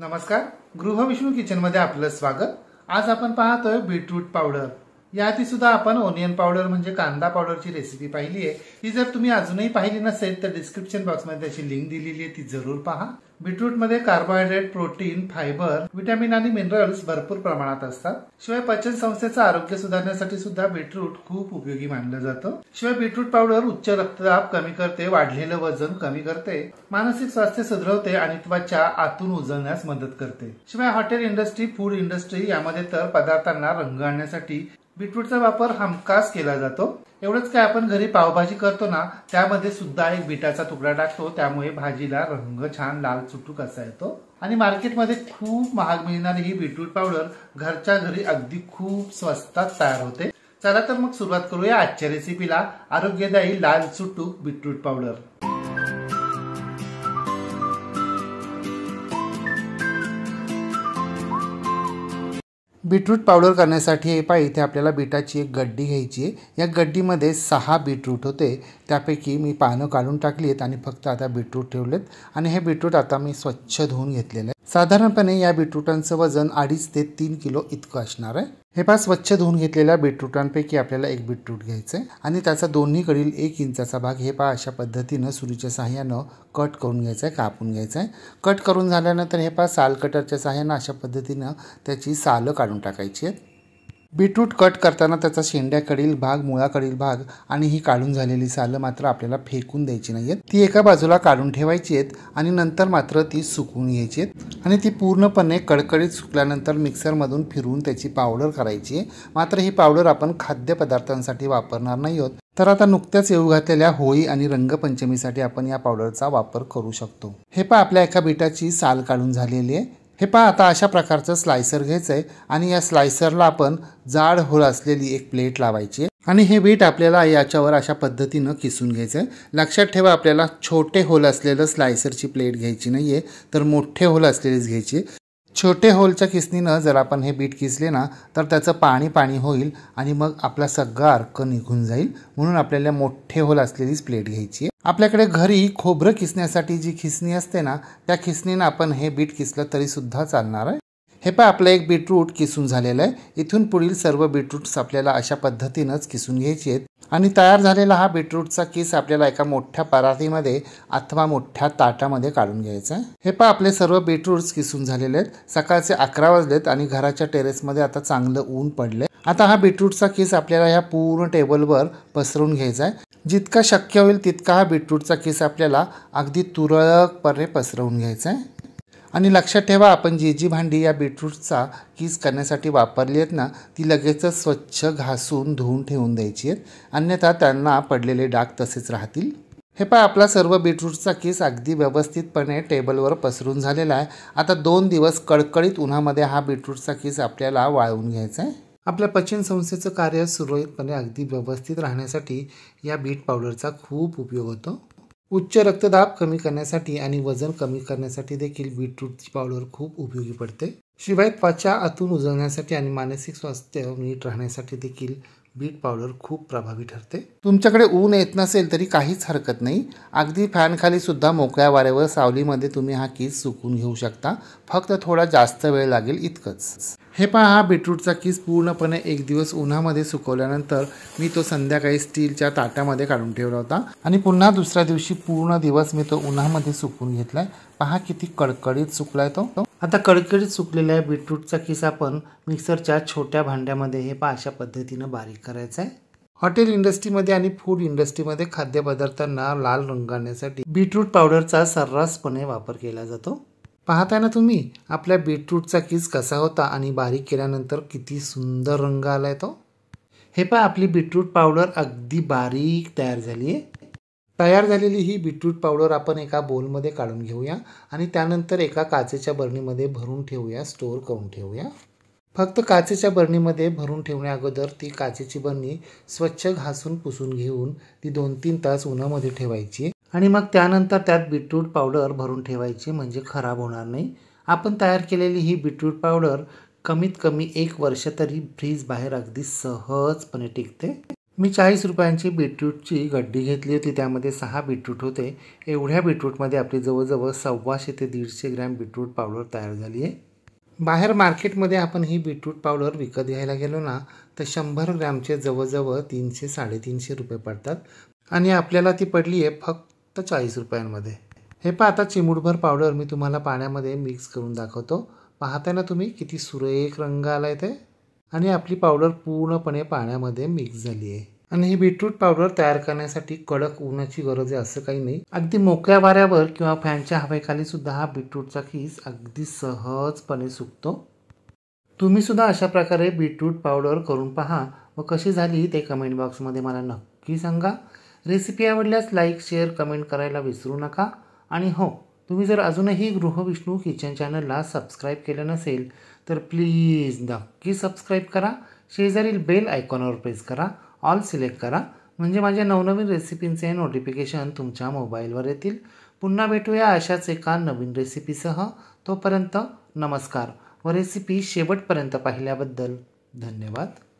नमस्कार, गृहविष्णू किचन मध्ये आपलं स्वागत। आज आपण पाहतोय बीटरूट पावडर। याआधी सुद्धा आपण ओनियन पावडर म्हणजे कांदा पावडरची रेसिपी पाहिली आहे। ती जर तुम्ही अजूनही पाहिली नसेल तर डिस्क्रिप्शन बॉक्स मध्ये त्याची लिंक दिलेली आहे, ती जरूर पहा। बीटरूट मध्ये कार्बोहायड्रेट, प्रोटीन, फायबर, विटॅमिन आणि मिनरल्स भरपूर प्रमाणात असतात। शिवाय पचन संस्थेचं आरोग्य सुधारण्यासाठी सुद्धा बीटरूट खूप उपयोगी मानलं जातं। शिवाय बीटरूट पावडर उच्च रक्तदाब कमी करते, वाढलेलं वजन कमी करते, मानसिक स्वास्थ्य सुधारते आणि त्वचा आतून उजळण्यास मदत करते। शिवाय हॉटेल इंडस्ट्री, फूड इंडस्ट्री यामध्ये तर पदार्थांना रंग आणण्यासाठी बीटरूटचा वापर हमखास केला जातो। एवढंच काय, आपण घरी पावभाजी करतो ना, त्यामध्ये सुद्धा एक बीटाचा तुकडा टाकतो, त्यामुळे भाजीला रंग छान लाल चुटूक असा येतो। आणि मार्केटमध्ये खूप महाग मिळणारी ही बीटरूट पावडर घरच्या घरी अगदी खूप स्वस्तात तयार होते। चला तर मग सुरुवात करूया आजच्या रेसिपीला, आरोग्यदायी लाल चुटूक बीटरूट पावडर। बीटरूट पावडर करण्यासाठी हे पहा, इथे आपल्याला बीटाची एक गड्डी घ्यायची आहे। या गड्डीमध्ये 6 बीटरूट होते, त्यापैकी मी पानं काढून टाकली आहेत आणि फक्त आता बीटरूट ठेवलेत। आणि हे बीटरूट आता मी स्वच्छ धुवून घेतलेलं आहे। साधारणपणे या बीटरूटांचं वजन 2.5 ते 3 किलो इतकं असणार आहे। हे पहा, स्वच्छ धुवून घेतलेल्या बीटरूटांपैकी आपल्याला एक बीटरूट घ्यायचं आहे आणि त्याचा दोन्हीकडील 1 इंचाचा भाग हे पहा अशा पद्धतीनं सुरीच्या सहाय्यानं कट करून घ्यायचा आहे, कापून घ्यायचा आहे। कट करून झाल्यानंतर हे पहा, साल कटरच्या सहाय्यानं अशा पद्धतीनं त्याची सालं काढून टाकायची आहेत। बीटरूट कट करताना त्याचा शेंड्याकडील भाग, मुळाकडील भाग आणि ही काढून झालेली सालं मात्र आपल्याला फेकून द्यायची नाहीयेत, ती एका बाजूला काढून ठेवायची आहेत आणि नंतर मात्र ती सुकवून घ्यायची आहेत। आणि ती पूर्णपणे कडकडीत सुकल्यानंतर मिक्सरमधून फिरवून त्याची पावडर करायची आहे। मात्र ही पावडर आपण खाद्यपदार्थांसाठी वापरणार नाही आहोत, तर आता नुकत्याच येऊ घातलेल्या होळी आणि रंगपंचमीसाठी आपण या पावडरचा वापर करू शकतो। हे पहा, आपल्या एका बीटाची साल काढून झालेली आहे। हे पहा, आता अशा प्रकारचं स्लायसर घ्यायचं आहे आणि या स्लायसरला आपण जाड होल असलेली एक प्लेट लावायची आहे आणि हे बीट आपल्याला याच्यावर अशा पद्धतीनं किसून घ्यायचं आहे। लक्षात ठेवा, आपल्याला छोटे होल असलेलं स्लायसरची प्लेट घ्यायची नाहीये, तर मोठे होल असलेलीच घ्यायची। छोटे होलच्या किसनीनं जर आपण हे बीट किसले ना, तर त्याचं पाणी पाणी होईल आणि मग आपला सगळा अर्क निघून जाईल, म्हणून आपल्याला मोठे होल असलेलीच प्लेट घ्यायची आहे। आपल्याकडे घरी खोबरं किसण्यासाठी जी खिसणी असते ना, त्या खिसणीनं आपण हे बीट किसलं तरी सुद्धा चालणार आहे। हे पहा, आपलं एक बीटरूट किसून झालेलं आहे। इथून पुढील सर्व बीटरूट्स आपल्याला अशा पद्धतीनंच किसून घ्यायची आहेत आणि तयार झालेला हा बीटरूटचा किस आपल्याला एका मोठ्या परातीमध्ये अथवा मोठ्या ताटामध्ये काढून घ्यायचा आहे। हे पहा, आपले सर्व बीटरूट्स किसून झालेले आहेत। सकाळचे 11 वाजलेत आणि घराच्या टेरेसमध्ये आता चांगलं ऊन पडलंय। आता हा बीटरूटचा किस आपल्याला ह्या पूर्ण टेबलवर पसरून घ्यायचा आहे। जितका शक्य होईल तितका हा बीटरूटचा किस आपल्याला अगदी तुरळकपणे पसरवून घ्यायचा आहे। आणि लक्षात ठेवा, आपण जी भांडी या बीटरूटचा किस करण्यासाठी वापरली आहेत ना, ती लगेचच स्वच्छ घासून धुवून ठेवून द्यायची आहेत, अन्यथा त्यांना पडलेले डाग तसेच राहतील। हे पहा, आपला सर्व बीटरूटचा किस अगदी व्यवस्थितपणे टेबलवर पसरून झालेला आहे। आता 2 दिवस कडकडीत उन्हामध्ये हा बीटरूटचा किस आपल्याला वाळवून घ्यायचा आहे। आपल्या पचन संस्थेचं कार्य सुरळीतपणे अगदी व्यवस्थित राहण्यासाठी या बीट पावडरचा खूप उपयोग होतो। उच्च रक्तदाब कमी करण्यासाठी आणि वजन कमी करण्यासाठी देखील बीटरूटची पावडर खूप उपयोगी पडते। शिवाय त्वचा आतून उजळण्यासाठी आणि मानसिक स्वास्थ्य नीट राहण्यासाठी देखील बीट पावडर खूप प्रभावी ठरते। तुमच्याकडे ऊन येत नसेल तरी काहीच हरकत नाही, अगदी फॅन खाली सुद्धा मोकळ्या वाऱ्यावर सावलीमध्ये तुम्ही हा किस सुकवून घेऊ शकता, फक्त थोडा जास्त वेळ लागेल इतकंच। हे पहा, हा बीटरूटचा किस पूर्णपणे 1 दिवस उन्हामध्ये सुकवल्यानंतर मी तो संध्याकाळी स्टीलच्या ताटामध्ये काढून ठेवला होता आणि पुन्हा दुसऱ्या दिवशी पूर्ण दिवस मी तो उन्हामध्ये सुकवून घेतलाय। पहा किती कडकडीत सुकलाय तो। आता कडकडीत सुकलेल्या बीटरूटचा किस आपण मिक्सरच्या छोट्या भांड्यामध्ये हे पहा अशा पद्धतीनं बारीक करायचा आहे। हॉटेल इंडस्ट्रीमध्ये आणि फूड इंडस्ट्रीमध्ये खाद्यपदार्थांना लाल रंग आणण्यासाठी बीटरूट पावडरचा सर्रासपणे वापर केला जातो। पाहताय ना तुम्ही, आपल्या बीटरूटचा किस कसा होता आणि बारीक केल्यानंतर किती सुंदर रंग आलाय तो। हे पहा, आपली बीटरूट पावडर अगदी बारीक तयार झाली आहे। तयार झालेली ही बीटरूट पावडर आपण एका बोलमध्ये काढून घेऊया आणि त्यानंतर एका काचेच्या बरणीमध्ये भरून ठेवूया, स्टोअर करून ठेवूया। फक्त काचेच्या बरणीमध्ये भरून ठेवण्या अगोदर ती काचेची बरणी स्वच्छ घासून पुसून घेऊन ती 2-3 तास उन्हामध्ये ठेवायची आणि मग त्यानंतर त्यात बीटरूट पावडर भरून ठेवायची, म्हणजे खराब होणार नाही। आपण तयार केलेली ही बीटरूट पावडर कमीत कमी 1 वर्ष तरी फ्रीज बाहेर अगदी सहजपणे टिकते। मी 40 रुपयांची बीटरूटची गड्डी घेतली होती, त्यामध्ये 6 बीटरूट होते. एवढ्या बीटरूटमध्ये आपली जवळजवळ 125 ते 150 ग्रॅम बीटरूट पावडर तयार झाली आहे. बाहेर मार्केटमध्ये आपण ही बीटरूट पावडर विकत घ्यायला गेलो ना तर 100 ग्रॅमचे जवळजवळ 300-350 रुपये पडतात आणि आपल्याला ती पडली आहे फक्त 40 रुपयांमध्ये. हे पहा, आता चिमूटभर पावडर मी तुम्हाला पाण्यामध्ये मिक्स करून दाखवतो. पाहताय ना तुम्ही किती सुरेख रंग आला आहे ते, आणि आपली पावडर पूर्णपणे पाण्यामध्ये मिक्स झाली आहे. आणि ही बीटरूट पावडर तयार करण्यासाठी कडक उन्हाची गरज आहे असं काही नाही. अगदी मोकळ्या वाऱ्यावर किंवा फॅनच्या हवेखाली सुद्धा हा बीटरूटचा खीस अगदी सहजपणे सुकतो. तुम्ही सुद्धा अशा प्रकारे बीटरूट पावडर करून पहा व कशी झाली ते कमेंट बॉक्समध्ये मला नक्की सांगा. रेसिपी आवडल्यास लाईक, शेअर, कमेंट करायला विसरू नका. आणि हो, तुम्ही जर अजूनही गृहविष्णू किचन चॅनलला सबस्क्राईब केलं नसेल तर प्लीज नक्की सबस्क्राईब करा. शेजारील बेल आयकॉनवर प्रेस करा, ऑल सिलेक्ट करा, म्हणजे माझ्या नवनवीन रेसिपींचे नोटिफिकेशन तुमच्या मोबाईलवर येतील. पुन्हा भेटूया अशाच एका नवीन रेसिपीसह. तोपर्यंत नमस्कार व रेसिपी शेवटपर्यंत पाहिल्याबद्दल धन्यवाद.